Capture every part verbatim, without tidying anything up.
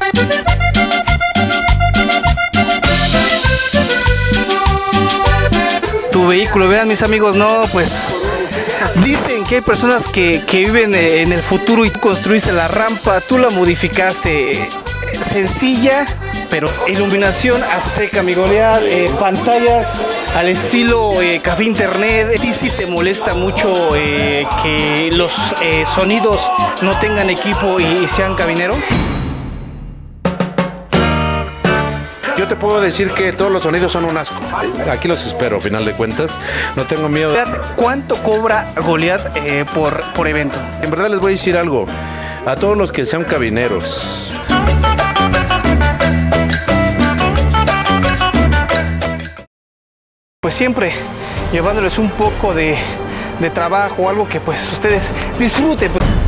Tu vehículo, vean mis amigos, no, pues dicen que hay personas que, que viven en el futuro y tú construiste la rampa, tú la modificaste, sencilla, pero iluminación azteca, mi Goliat, eh, pantallas al estilo eh, café internet. ¿A ti sí te molesta mucho eh, que los eh, sonidos no tengan equipo y, y sean cabineros? Yo te puedo decir que todos los sonidos son un asco. Aquí los espero, a final de cuentas. No tengo miedo. ¿Cuánto cobra Goliat eh, por, por evento? En verdad les voy a decir algo. A todos los que sean cabineros, pues siempre llevándoles un poco de, de trabajo, algo que pues ustedes disfruten.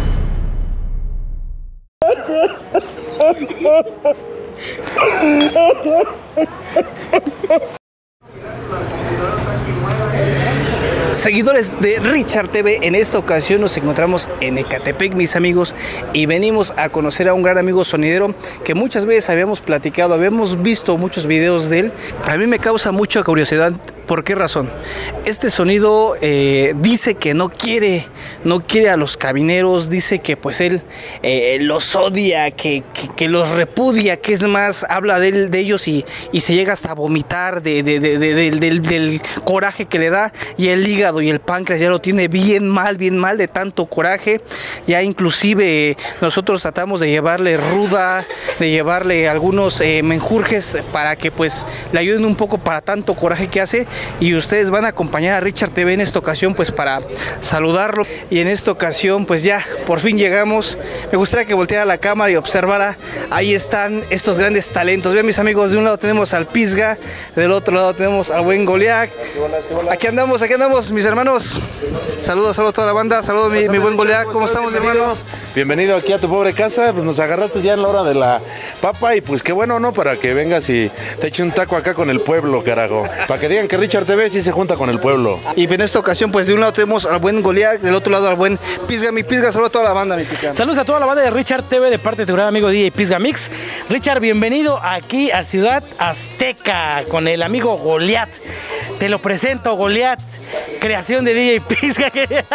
Seguidores de Richard T V, en esta ocasión nos encontramos en Ecatepec, mis amigos, y venimos a conocer a un gran amigo sonidero que muchas veces habíamos platicado, habíamos visto muchos videos de él. A mí me causa mucha curiosidad. ¿Por qué razón? Este sonido eh, dice que no quiere, no quiere a los cabineros, dice que pues él eh, los odia, que, que, que los repudia, que es más, habla de, él, de ellos y, y se llega hasta a vomitar de, de, de, de, de, del, del coraje que le da, y el hígado y el páncreas ya lo tiene bien mal, bien mal de tanto coraje. Ya inclusive eh, nosotros tratamos de llevarle ruda, de llevarle algunos eh, menjurjes para que pues le ayuden un poco para tanto coraje que hace. Y ustedes van a acompañar a Richard T V en esta ocasión pues para saludarlo, y en esta ocasión pues ya por fin llegamos. Me gustaría que volteara la cámara y observara, ahí están estos grandes talentos. Vean mis amigos, de un lado tenemos al Pisga, del otro lado tenemos al buen Goliat. Aquí andamos, aquí andamos mis hermanos. Saludos, saludos a toda la banda, saludos mi, mi buen Goliat. ¿Cómo estamos, mi hermano? Bienvenido aquí a tu pobre casa. Pues nos agarraste ya en la hora de la papa, y pues qué bueno, ¿no? Para que vengas y te eche un taco acá con el pueblo, carajo. Para que digan que Richard T V sí se junta con el pueblo. Y en esta ocasión pues de un lado tenemos al buen Goliat, del otro lado al buen Pisga. Mi Pisga, saludos a toda la banda, mi Pisga. Saludos a toda la banda de Richard T V de parte de tu gran amigo D J Pisga Mix. Richard, bienvenido aquí a Ciudad Azteca con el amigo Goliat. Te lo presento, Goliat, creación de D J Pisga.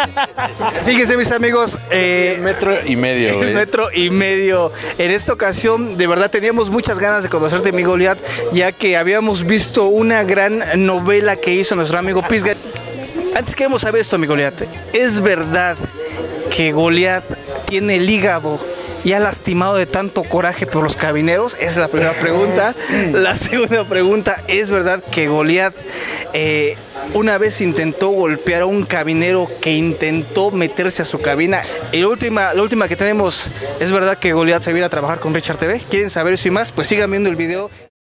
Fíjense mis amigos, eh, metro y medio, güey. Metro y medio. En esta ocasión de verdad teníamos muchas ganas de conocerte, mi Goliat, ya que habíamos visto una gran novela que hizo nuestro amigo Pisga. Antes queremos saber esto, mi Goliat. ¿Es verdad que Goliat tiene el hígado ya lastimado de tanto coraje por los cabineros? Esa es la primera pregunta. La segunda pregunta, ¿es verdad que Goliat eh, una vez intentó golpear a un cabinero que intentó meterse a su cabina? Y la última, la última que tenemos, ¿es verdad que Goliat se viene a trabajar con Richard T V? ¿Quieren saber eso y más? Pues sigan viendo el video.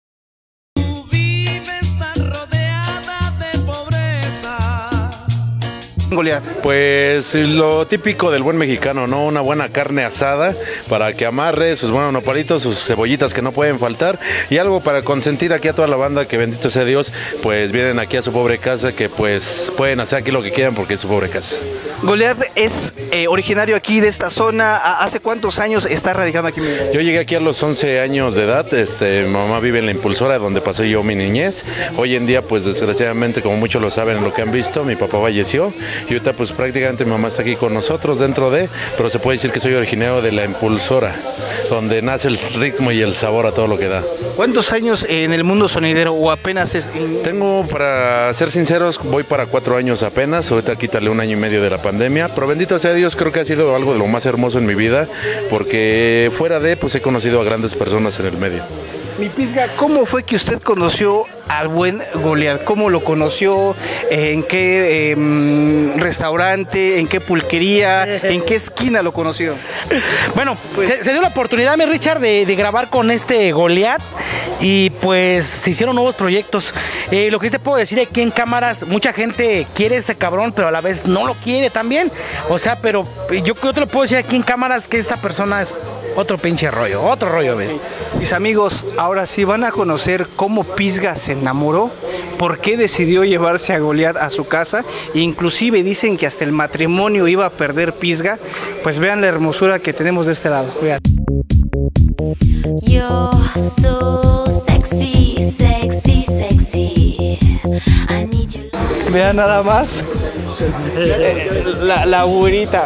Goliat. Pues lo típico del buen mexicano, ¿no? Una buena carne asada para que amarre, sus buenos nopalitos, sus cebollitas que no pueden faltar, y algo para consentir aquí a toda la banda, que bendito sea Dios, pues vienen aquí a su pobre casa, que pues pueden hacer aquí lo que quieran porque es su pobre casa. Goliat es eh, originario aquí de esta zona. ¿Hace cuántos años está radicando aquí? Yo llegué aquí a los once años de edad. Este, mi mamá vive en La Impulsora, donde pasé yo mi niñez. Hoy en día, pues desgraciadamente, como muchos lo saben, lo que han visto, mi papá falleció. Y ahorita pues prácticamente mi mamá está aquí con nosotros dentro de, pero se puede decir que soy originario de La Impulsora, donde nace el ritmo y el sabor a todo lo que da. ¿Cuántos años en el mundo sonidero o apenas es? Tengo, para ser sinceros, voy para cuatro años apenas. Ahorita quítale un año y medio de la pandemia, pero bendito sea Dios, creo que ha sido algo de lo más hermoso en mi vida, porque fuera de, pues he conocido a grandes personas en el medio. Mi Pisga, ¿cómo fue que usted conoció al buen Goliat? ¿Cómo lo conoció? ¿En qué eh, restaurante? ¿En qué pulquería? ¿En qué esquina lo conoció? Bueno, pues, se, se dio la oportunidad, mi Richard, de, de grabar con este Goliat, y pues se hicieron nuevos proyectos. Eh, lo que te puedo decir aquí en cámaras, mucha gente quiere a este cabrón, pero a la vez no lo quiere también. O sea, pero yo, yo te lo puedo decir aquí en cámaras que esta persona es otro pinche rollo, otro rollo, ¿ves? Mis amigos, ahora sí van a conocer cómo Pisga se enamoró, por qué decidió llevarse a Goliat a su casa. Inclusive dicen que hasta el matrimonio iba a perder Pisga. Pues vean la hermosura que tenemos de este lado, vean. You're so sexy, sexy, sexy. I need you. Vean nada más. La, la güerita.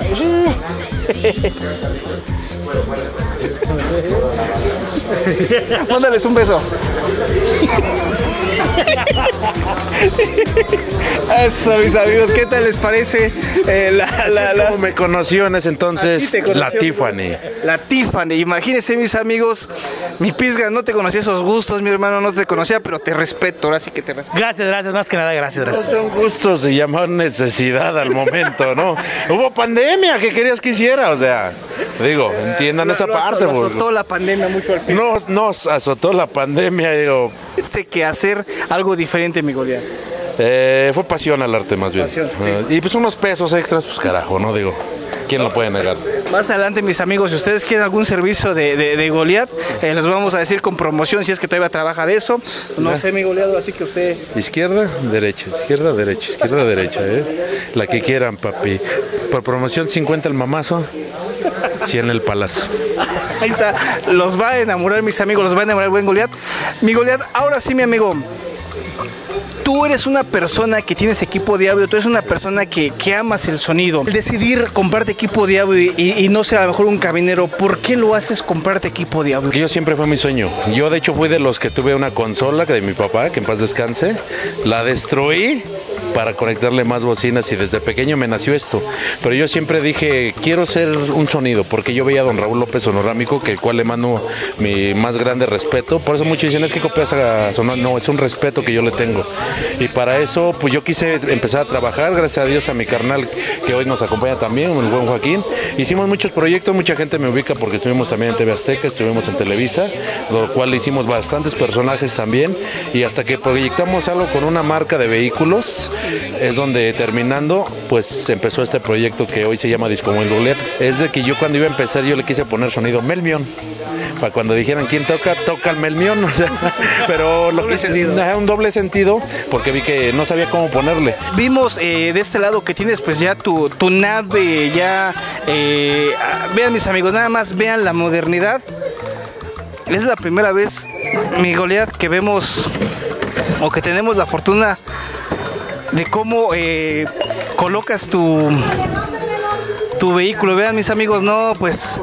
Mándales un beso. Eso, mis amigos, ¿qué tal les parece? Eh, la, la, la... Como me conoció en ese entonces, la Tiffany. La Tiffany, imagínense, mis amigos, mi Pisga, no te conocía esos gustos, mi hermano, no te conocía, pero te respeto, ahora sí que te respeto. Gracias, gracias, más que nada, gracias, gracias. Son gustos, se llamaron necesidad al momento, ¿no? Hubo pandemia, ¿qué querías que hiciera? O sea, digo, entiendan esa Lo- parte. Lo azotó la pandemia mucho al Pisga. Nos, nos azotó la pandemia, digo. Este que hacer algo diferente, mi Goliat. Eh, fue pasión al arte más bien. Pasión, sí. Eh, y pues unos pesos extras, pues carajo, ¿no? Digo, ¿quién lo puede negar? Más adelante, mis amigos, si ustedes quieren algún servicio de, de, de Goliat, eh, les vamos a decir con promoción si es que todavía trabaja de eso. No sé, mi Goliat, así que usted... Izquierda, derecha, izquierda, derecha, izquierda, derecha, ¿eh? La que quieran, papi. Por promoción cincuenta el mamazo, cien el palazo. Ahí está, los va a enamorar, mis amigos, los va a enamorar el buen Goliat. Mi Goliat, ahora sí, mi amigo, tú eres una persona que tienes equipo de audio, tú eres una persona que, que amas el sonido. El decidir comprarte equipo de audio y, y no ser a lo mejor un cabinero, ¿por qué lo haces comprarte equipo de audio? Porque yo siempre fue mi sueño. Yo de hecho fui de los que tuve una consola de mi papá, que en paz descanse, la destruí para conectarle más bocinas y desde pequeño me nació esto. Pero yo siempre dije, quiero ser un sonido, porque yo veía a don Raúl López Sonorámico, que el cual le mando mi más grande respeto. Por eso muchos dicen, es que copias a Sonor. No, es un respeto que yo le tengo. Y para eso, pues yo quise empezar a trabajar, gracias a Dios a mi carnal, que hoy nos acompaña también, el buen Joaquín. Hicimos muchos proyectos, mucha gente me ubica porque estuvimos también en T V Azteca, estuvimos en Televisa, lo cual hicimos bastantes personajes también. Y hasta que proyectamos algo con una marca de vehículos, es donde terminando, pues empezó este proyecto que hoy se llama Discomóvil Goliat. Es de que yo cuando iba a empezar, yo le quise poner sonido Melmion. Para cuando dijeran quién toca, toca el Melmion, o sea, pero lo que hice, un doble sentido, porque vi que no sabía cómo ponerle. Vimos eh, de este lado que tienes pues ya tu, tu nave, ya, eh, vean mis amigos, nada más vean la modernidad. Es la primera vez, mi Goliat, que vemos o que tenemos la fortuna de cómo eh, colocas tu, tu vehículo. Vean mis amigos, no, pues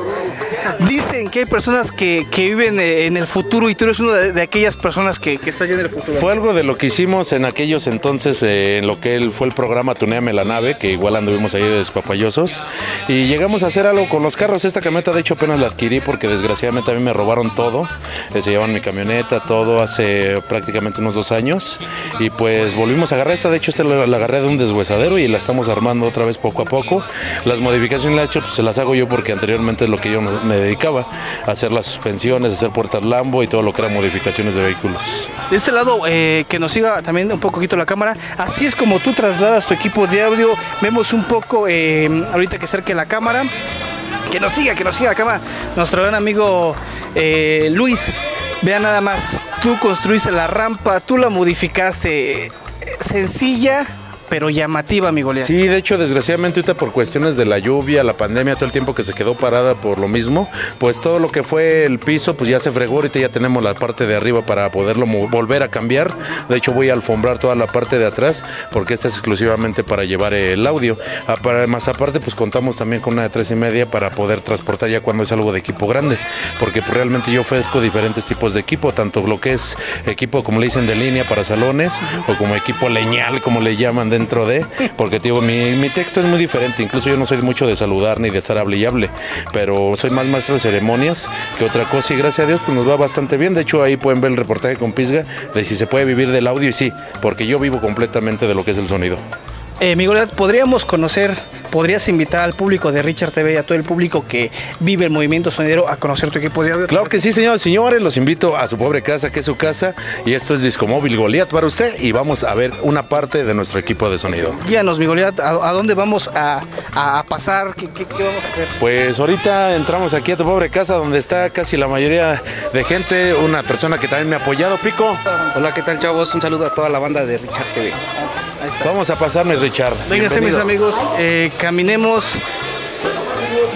dicen que hay personas que, que viven en el futuro y tú eres una de, de aquellas personas que, que estás ya en el futuro. Fue algo de lo que hicimos en aquellos entonces, eh, en lo que él fue el programa Tuneame la Nave, que igual anduvimos ahí de despapayosos, y llegamos a hacer algo con los carros. Esta camioneta de hecho apenas la adquirí porque desgraciadamente a mí me robaron todo, eh, se llevaron mi camioneta, todo hace prácticamente unos dos años, y pues volvimos a agarrar esta. De hecho esta la, la agarré de un deshuesadero y la estamos armando otra vez poco a poco. Las modificaciones las he hecho, pues se las hago yo porque anteriormente es lo que yo me dedicaba, a hacer las suspensiones, a hacer puertas Lambo y todo lo que era modificaciones de vehículos. De este lado, eh, que nos siga también un poquito la cámara, así es como tú trasladas tu equipo de audio. Vemos un poco, eh, ahorita que acerque la cámara, que nos siga, que nos siga la cámara, nuestro gran amigo eh, Luis. Vean nada más, tú construiste la rampa, tú la modificaste, eh, sencilla pero llamativa, mi Goliat. Sí, de hecho, desgraciadamente ahorita por cuestiones de la lluvia, la pandemia, todo el tiempo que se quedó parada por lo mismo, pues todo lo que fue el piso, pues ya se fregó. Ahorita ya tenemos la parte de arriba para poderlo volver a cambiar. De hecho, voy a alfombrar toda la parte de atrás, porque esta es exclusivamente para llevar el audio. Más aparte, pues contamos también con una de tres y media para poder transportar ya cuando es algo de equipo grande, porque pues, realmente yo ofrezco diferentes tipos de equipo, tanto lo que es equipo, como le dicen, de línea para salones, o como equipo leñal, como le llaman de dentro de, porque digo, mi, mi texto es muy diferente. Incluso yo no soy mucho de saludar ni de estar hable y hable, pero soy más maestro de ceremonias que otra cosa, y gracias a Dios pues nos va bastante bien. De hecho ahí pueden ver el reportaje con Pisga de si se puede vivir del audio, y sí, porque yo vivo completamente de lo que es el sonido. Eh, mi Goliat, podríamos conocer, podrías invitar al público de Richard T V y a todo el público que vive el movimiento sonidero a conocer tu equipo de audio. Claro que sí, señores, señores, los invito a su pobre casa, que es su casa, y esto es Discomóvil Goliat para usted, y vamos a ver una parte de nuestro equipo de sonido. Guíanos, mi Goliat, ¿a, a dónde vamos a, a pasar? ¿Qué, qué, ¿Qué vamos a hacer? Pues ahorita entramos aquí a tu pobre casa, donde está casi la mayoría de gente, una persona que también me ha apoyado, Pico. Hola, ¿qué tal, chavos? Un saludo a toda la banda de Richard T V. Vamos a pasarme, Richard. Vénganse, mis amigos, eh, caminemos.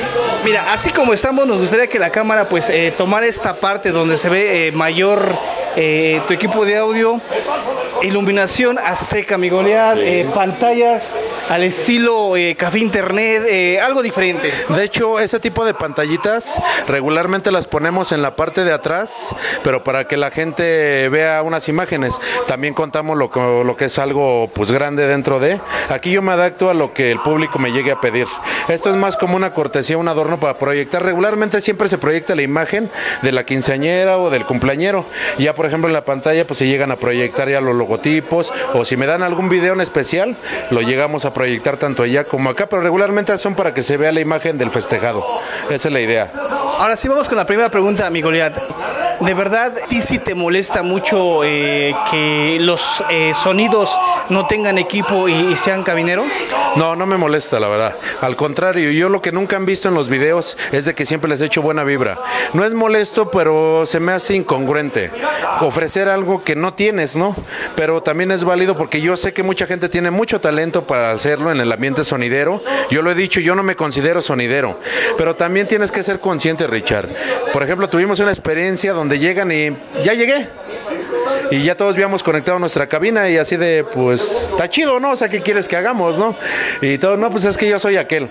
Mira, así como estamos, nos gustaría que la cámara pues eh, tomara esta parte donde se ve eh, mayor eh, tu equipo de audio, iluminación azteca, mi Goliat, eh, pantallas al estilo eh, café internet, eh, algo diferente. De hecho, ese tipo de pantallitas regularmente las ponemos en la parte de atrás, pero para que la gente vea unas imágenes. También contamos lo, lo que es algo pues grande dentro de. Aquí yo me adapto a lo que el público me llegue a pedir. Esto es más como una cortesía, un adorno para proyectar. Regularmente siempre se proyecta la imagen de la quinceañera o del cumpleañero. Ya por ejemplo en la pantalla pues se llegan a proyectar ya los logotipos, o si me dan algún video en especial, lo llegamos a proyectar tanto allá como acá, pero regularmente son para que se vea la imagen del festejado. Esa es la idea. Ahora sí vamos con la primera pregunta, mi Goliat. ¿De verdad a ti sí te molesta mucho eh, que los eh, sonidos no tengan equipo y, y sean cabineros? No, no me molesta, la verdad. Al contrario, yo lo que nunca han visto en los videos es de que siempre les echo buena vibra. No es molesto, pero se me hace incongruente ofrecer algo que no tienes, ¿no? Pero también es válido porque yo sé que mucha gente tiene mucho talento para hacerlo en el ambiente sonidero. Yo lo he dicho, yo no me considero sonidero, pero también tienes que ser consciente, Richard. Por ejemplo, tuvimos una experiencia donde llegan y ya llegué. Y ya todos habíamos conectado nuestra cabina y así de, pues, está chido, ¿no? O sea, ¿qué quieres que hagamos, no? Y todos, no, pues es que yo soy aquel.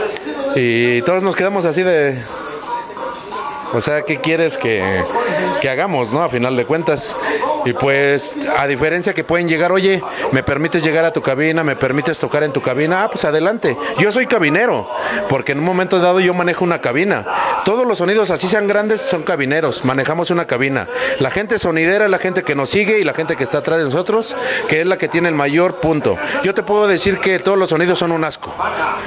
Y todos nos quedamos así de... O sea, ¿qué quieres que, que hagamos, no? A final de cuentas. Y pues, a diferencia que pueden llegar, oye, ¿me permites llegar a tu cabina? ¿Me permites tocar en tu cabina? Ah, pues adelante. Yo soy cabinero, porque en un momento dado yo manejo una cabina. Todos los sonidos, así sean grandes, son cabineros. Manejamos una cabina. La gente sonidera es la gente que nos sigue y la gente que está atrás de nosotros, que es la que tiene el mayor punto. Yo te puedo decir que todos los sonidos son un asco,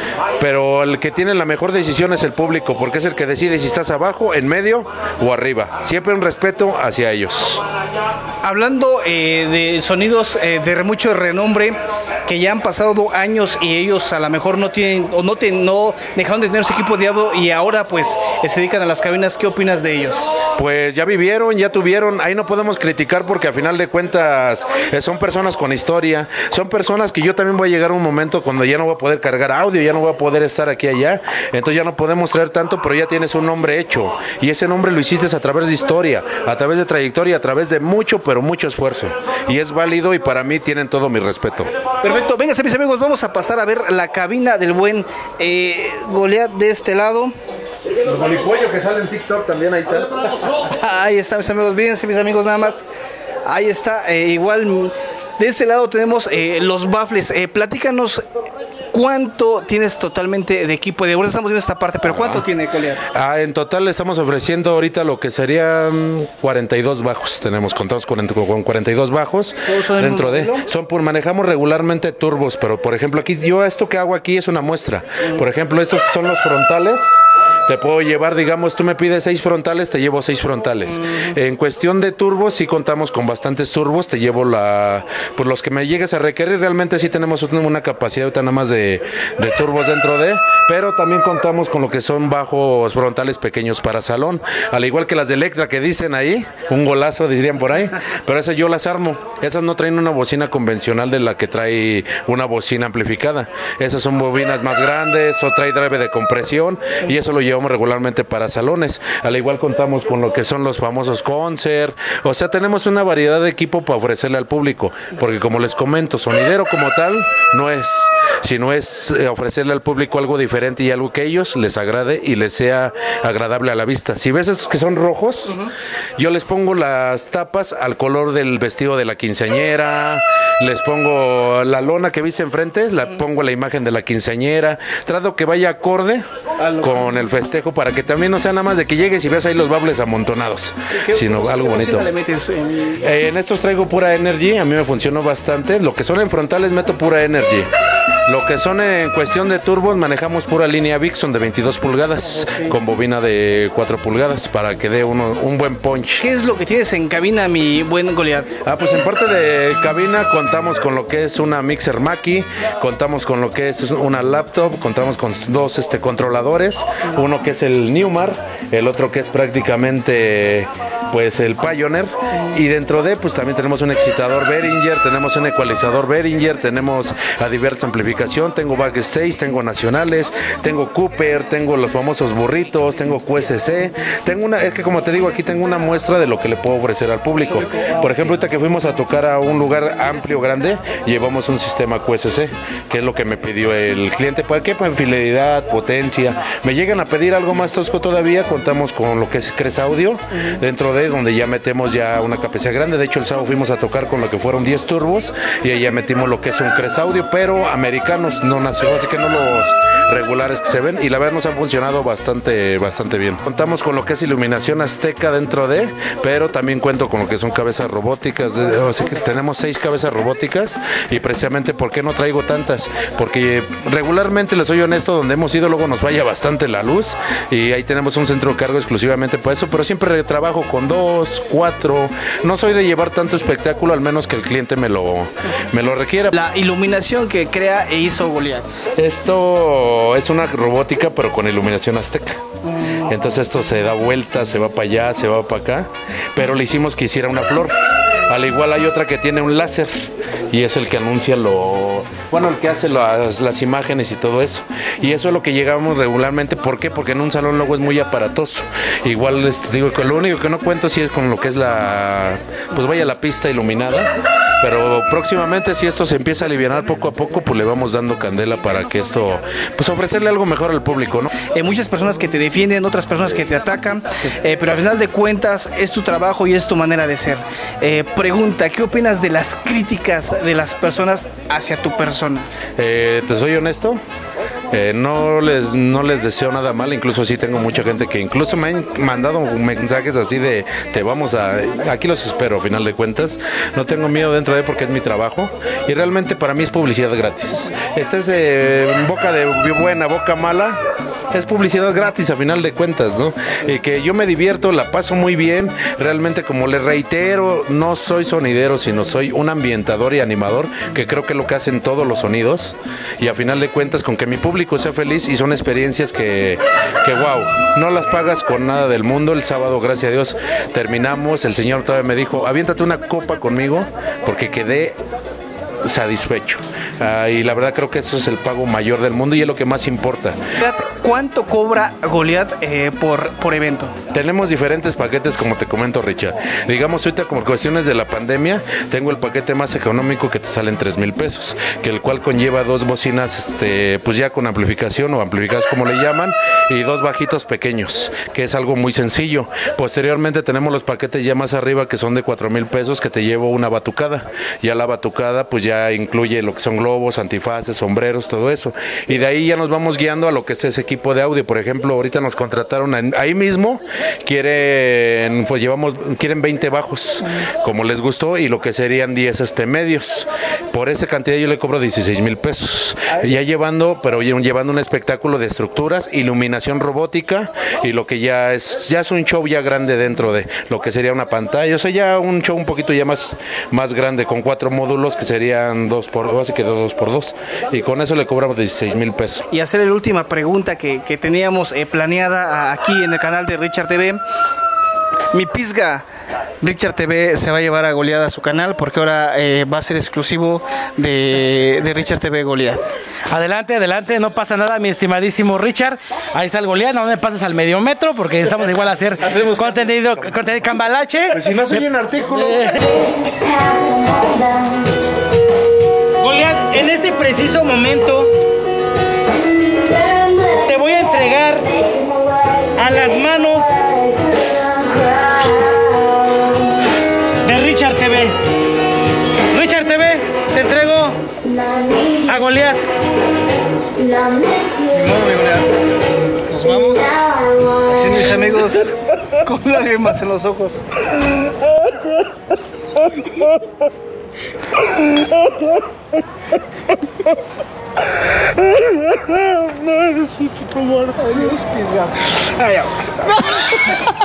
pero el que tiene la mejor decisión es el público, porque es el que decide si estás abajo, en medio o arriba. Siempre un respeto hacia ellos. Hablando eh, de sonidos eh, de mucho renombre, que ya han pasado años y ellos a lo mejor no tienen o no, te, no dejaron de tener su equipo de audio y ahora pues se dedican a las cabinas, ¿qué opinas de ellos? Pues ya vivieron, ya tuvieron, ahí no podemos criticar porque a final de cuentas eh, son personas con historia, son personas que yo también voy a llegar a un momento cuando ya no voy a poder cargar audio, ya no voy a poder estar aquí allá, entonces ya no podemos traer tanto, pero ya tienes un nombre hecho y ese nombre lo hiciste a través de historia, a través de trayectoria, a través de mucho, pero mucho esfuerzo y es válido y para mí tienen todo mi respeto. Perfecto, vénganse mis amigos, vamos a pasar a ver la cabina del buen eh, Goliat de este lado. Los bolipollos que salen en TikTok también, ahí están. Ahí está mis amigos, fíjense mis amigos nada más. Ahí está, eh, igual de este lado tenemos eh, los baffles. Eh, platícanos cuánto tienes totalmente de equipo de ahora estamos viendo esta parte, pero ¿cuánto ah. tiene Goliat? Ah, en total le estamos ofreciendo ahorita lo que serían cuarenta y dos bajos. Tenemos contados con cuarenta y dos bajos dentro de. Son por manejamos regularmente turbos, pero por ejemplo aquí yo esto que hago aquí es una muestra. Por ejemplo, estos son los frontales. Te puedo llevar, digamos, tú me pides seis frontales, te llevo seis frontales. Mm. En cuestión de turbos, sí contamos con bastantes turbos, te llevo la, pues los que me llegues a requerir, realmente sí tenemos una capacidad nada más de, de turbos dentro de, pero también contamos con lo que son bajos frontales pequeños para salón, al igual que las de Electra que dicen ahí, un golazo dirían por ahí, pero esas yo las armo, esas no traen una bocina convencional de la que trae una bocina amplificada, esas son bobinas más grandes, o trae drive de compresión y eso lo llevo regularmente para salones, al igual contamos con lo que son los famosos concert, o sea tenemos una variedad de equipo para ofrecerle al público, porque como les comento, sonidero como tal no es, sino es ofrecerle al público algo diferente y algo que a ellos les agrade y les sea agradable a la vista. Si ves estos que son rojos, uh-huh. yo les pongo las tapas al color del vestido de la quinceañera, les pongo la lona que viste enfrente, la uh-huh. pongo la imagen de la quinceañera, trato que vaya acorde con el festejo para que también no sea nada más de que llegues y veas ahí los bables amontonados, ¿Qué, sino qué, algo bonito. Le metes en... Eh, en estos traigo pura Energy, a mí me funcionó bastante. Lo que son en frontales meto pura Energy. Lo que son en cuestión de turbos manejamos pura línea Vixon de veintidós pulgadas okay. con bobina de cuatro pulgadas para que dé uno, un buen punch. ¿Qué es lo que tienes en cabina, mi buen Goliat? Ah, pues en parte de cabina contamos con lo que es una mixer Mackie, contamos con lo que es una laptop, contamos con dos este, controladores, uno que es el Newmar, el otro que es prácticamente pues el Pioneer, y dentro de pues también tenemos un excitador Behringer, tenemos un ecualizador Behringer, tenemos Adivert amplificación, tengo backstage, tengo nacionales, tengo Cooper, tengo los famosos burritos, tengo Q S C, tengo una, es que como te digo, aquí tengo una muestra de lo que le puedo ofrecer al público. Por ejemplo, ahorita que fuimos a tocar a un lugar amplio, grande, llevamos un sistema Q S C, que es lo que me pidió el cliente. ¿Para qué? Para fidelidad, potencia. Me llegan a pedir algo más tosco todavía, contamos con lo que es Cres Audio, dentro de donde ya metemos ya una capacidad grande. De hecho, el sábado fuimos a tocar con lo que fueron diez turbos y ahí ya metimos lo que es un Cres Audio, pero americanos, no nacionales, así que no los regulares que se ven, y la verdad nos han funcionado bastante, bastante bien. Contamos con lo que es iluminación azteca dentro de, pero también cuento con lo que son cabezas robóticas, así que tenemos seis cabezas robóticas, y precisamente ¿por qué no traigo tantas? Porque regularmente, les soy honesto, donde hemos ido luego nos vaya bastante la luz, y ahí tenemos un centro de cargo exclusivamente para eso, pero siempre trabajo con dos, cuatro, no soy de llevar tanto espectáculo, al menos que el cliente me lo, me lo requiera. La iluminación que crea e hizo Goliath. Esto es una robótica, pero con iluminación azteca. Entonces esto se da vuelta, se va para allá, se va para acá, pero le hicimos que hiciera una flor. Al igual hay otra que tiene un láser y es el que anuncia lo, bueno, el que hace las, las imágenes y todo eso. Y eso es lo que llegamos regularmente. ¿Por qué? Porque en un salón luego es muy aparatoso. Igual les digo que lo único que no cuento sí es con lo que es la, pues vaya, la pista iluminada. Pero próximamente, si esto se empieza a aliviar poco a poco, pues le vamos dando candela para que esto, pues ofrecerle algo mejor al público, ¿no? Eh, muchas personas que te defienden, otras personas que te atacan, eh, pero al final de cuentas es tu trabajo y es tu manera de ser. Eh, pregunta, ¿qué opinas de las críticas de las personas hacia tu persona? Eh, ¿Te soy honesto? Eh, no les no les deseo nada mal, incluso sí tengo mucha gente que incluso me han mandado mensajes así de te vamos a, aquí los espero a final de cuentas, no tengo miedo dentro de porque es mi trabajo y realmente para mí es publicidad gratis. Esta es eh, boca de buena, boca mala, es publicidad gratis a final de cuentas, ¿no? Y que yo me divierto, la paso muy bien, realmente como les reitero, no soy sonidero, sino soy un ambientador y animador, que creo que es lo que hacen todos los sonidos, y a final de cuentas con que mi público sea feliz, y son experiencias que, que wow, no las pagas con nada del mundo. El sábado, gracias a Dios, terminamos, el señor todavía me dijo, aviéntate una copa conmigo, porque quedé satisfecho. Uh, y la verdad creo que eso es el pago mayor del mundo y es lo que más importa. ¿Cuánto cobra Goliath eh, por, por evento? Tenemos diferentes paquetes, como te comento, Richard. Digamos, ahorita como cuestiones de la pandemia, tengo el paquete más económico que te sale en tres mil pesos, que el cual conlleva dos bocinas, este, pues ya con amplificación o amplificadas como le llaman, y dos bajitos pequeños, que es algo muy sencillo. Posteriormente tenemos los paquetes ya más arriba, que son de cuatro mil pesos, que te llevo una batucada. Ya la batucada pues ya incluye lo que son globos, antifaces, sombreros, todo eso. Y de ahí ya nos vamos guiando a lo que es ese equipo de audio. Por ejemplo, ahorita nos contrataron en, ahí mismo, quieren, pues llevamos, quieren veinte bajos, como les gustó, y lo que serían diez este, medios. Por esa cantidad yo le cobro dieciséis mil pesos. Ya llevando, pero llevando un espectáculo de estructuras, iluminación robótica, y lo que ya es, ya es un show ya grande dentro de lo que sería una pantalla. O sea, ya un show un poquito ya más, más grande, con cuatro módulos que serían dos por dos, así que dos por dos. Y con eso le cobramos dieciséis mil pesos. Y hacer la última pregunta que, que teníamos eh, planeada aquí en el canal de Richard T V. Mi pisga, Richard T V se va a llevar a Goliath a su canal porque ahora eh, va a ser exclusivo de, de Richard T V Goliath. Adelante, adelante, no pasa nada, mi estimadísimo Richard. Ahí está el Goliath, no me pases al medio metro porque estamos igual a hacer Hacemos contenido, contenido cambalache. Pues si no soy un artículo. Goliath, en este preciso momento te voy a entregar a las manos de Richard T V. Richard T V, te entrego a Goliath. Ni modo, mi Goliath. Nos vamos. Así, mis amigos, con lágrimas en los ojos. No eres un puto muerto. Adiós, pisga. Ay,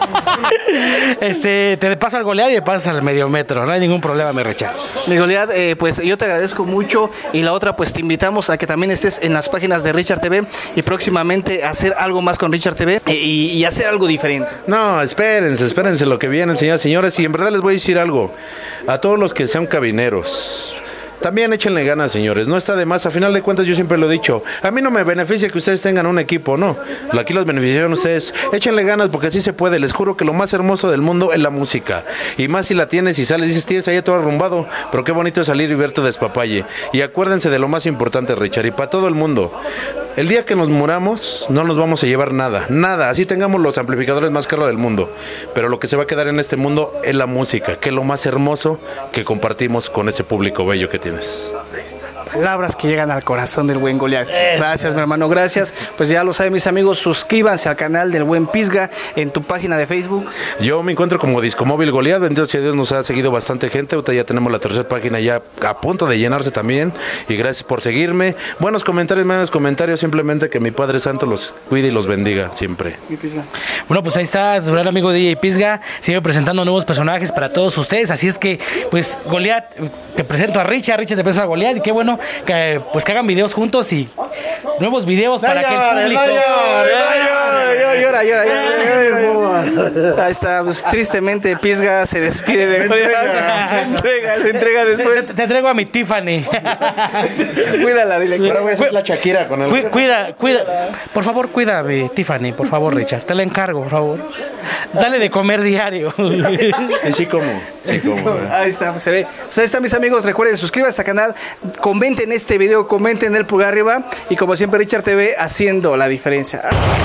Este, te paso al Goliat y me pasas al medio metro. No hay ningún problema, mi Richard. Mi Goliat, eh, pues yo te agradezco mucho y la otra pues te invitamos a que también estés en las páginas de Richard T V y próximamente hacer algo más con Richard T V eh, y, y hacer algo diferente. No, espérense, espérense lo que viene, señoras y señores. Y en verdad les voy a decir algo. A todos los que sean cabineros, también échenle ganas, señores. No está de más. A final de cuentas, yo siempre lo he dicho. A mí no me beneficia que ustedes tengan un equipo, no. Aquí los beneficiaron ustedes. Échenle ganas porque así se puede. Les juro que lo más hermoso del mundo es la música. Y más si la tienes y sales, dices, tienes ahí todo arrumbado. Pero qué bonito es salir y ver tu despapalle. Y acuérdense de lo más importante, Richard. Y para todo el mundo. El día que nos muramos, no nos vamos a llevar nada. Nada. Así tengamos los amplificadores más caros del mundo. Pero lo que se va a quedar en este mundo es la música. Que es lo más hermoso que compartimos con ese público bello que tienes. Palabras que llegan al corazón del buen Goliat. Gracias, mi hermano, gracias. Pues ya lo saben, mis amigos, suscríbanse al canal del buen Pisga en tu página de Facebook. Yo me encuentro como Discomóvil Goliat. Bendito sea Dios, nos ha seguido bastante gente. Ahorita ya tenemos la tercera página ya a punto de llenarse también. Y gracias por seguirme. Buenos comentarios, buenos comentarios. Simplemente que mi Padre Santo los cuide y los bendiga siempre. Bueno, pues ahí está su gran amigo D J Pisga. Sigue presentando nuevos personajes para todos ustedes. Así es que, pues, Goliat, te presento a Richard. Richard te presento a Goliat. Y qué bueno que, pues, que hagan videos juntos y nuevos videos para que el público... Llora, llora, llora, llora. Ahí está, pues, tristemente Pisga se despide de Goliat. Se entrega, se entrega después. Te, te entrego a mi Tiffany. Cuídala, dile. Ahora voy a hacer la Shakira con él. Cu- Cuida, cuida, por favor, cuida a mi Tiffany, por favor, Richard. Te la encargo, por favor. Dale de comer diario. Sí como, sí como. Ahí está, pues, se ve. Pues ahí está, mis amigos. Recuerden, suscríbanse al canal, comenten este video, comenten el pulgar arriba. Y como siempre, Richard T V haciendo la diferencia.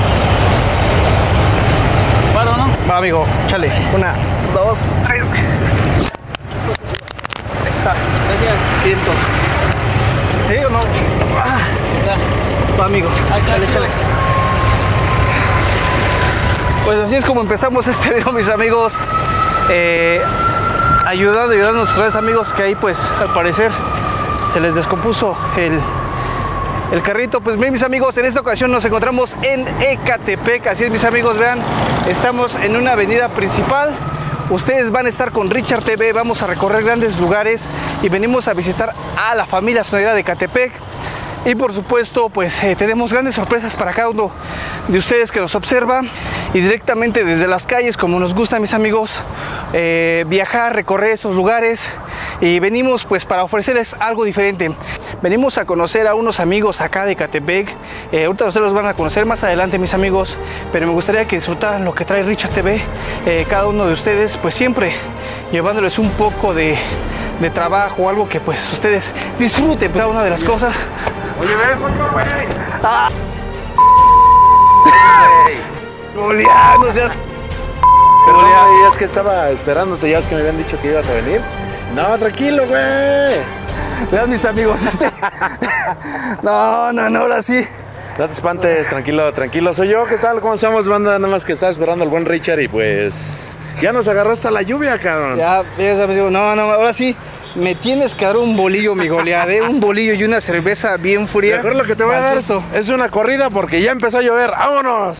Bueno, ¿no? Va, amigo, chale. Una, dos, tres. Ahí está. Gracias. Vientos. ¿Sí o no? Ah. Va, amigo. Ahí está, chale, chido. chale. Pues así es como empezamos este video, mis amigos. Eh, ayudando, ayudando a nuestros tres amigos que ahí, pues, al parecer se les descompuso el, el carrito. Pues bien, mis amigos, en esta ocasión nos encontramos en Ecatepec. Así es, mis amigos, vean, estamos en una avenida principal. Ustedes van a estar con Richard T V, vamos a recorrer grandes lugares y venimos a visitar a la familia sonidera de Ecatepec. Y por supuesto, pues eh, tenemos grandes sorpresas para cada uno de ustedes que nos observa. Y directamente desde las calles, como nos gusta, mis amigos, eh, viajar, recorrer estos lugares. Y venimos pues para ofrecerles algo diferente. Venimos a conocer a unos amigos acá de Ecatepec. Eh, ahorita ustedes los van a conocer más adelante, mis amigos. Pero me gustaría que disfrutaran lo que trae Richard T V. Eh, cada uno de ustedes, pues siempre llevándoles un poco de... de trabajo, algo que pues ustedes disfruten cada una de las cosas. Oye, güey. Ah. Goliat, no seas... Goliat, ya es que estaba esperándote, ya es que me habían dicho que ibas a venir. No, tranquilo, güey. Vean, mis amigos, este... No, no, no, ahora sí. No te espantes, tranquilo, tranquilo. Soy yo, ¿qué tal? ¿Cómo estamos, banda? Nada más que estaba esperando al buen Richard y pues... ya nos agarró hasta la lluvia, cabrón. Ya, ya, amigo, no, no, ahora sí. Me tienes que dar un bolillo, mi Goliat, ¿eh? Un bolillo y una cerveza bien fría. Mejor lo que te voy a dar Pasoso. es una corrida porque ya empezó a llover. ¡Vámonos!